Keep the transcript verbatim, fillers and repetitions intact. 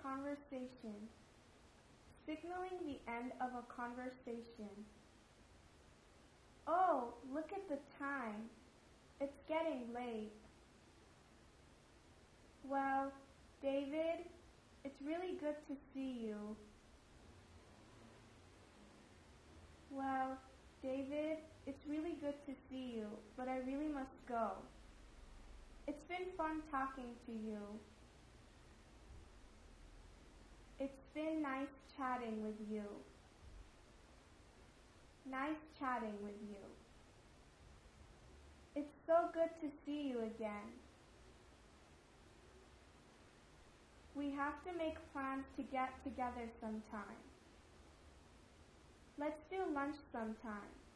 conversation. Signaling the end of a conversation. Oh, look at the time. It's getting late. Well, David, it's really good to see you. Well, David, it's really good to see you, but I really must go. It's been fun talking to you. It's been nice chatting with you. Nice chatting with you. It's so good to see you again. We have to make plans to get together sometime. Let's do lunch sometime.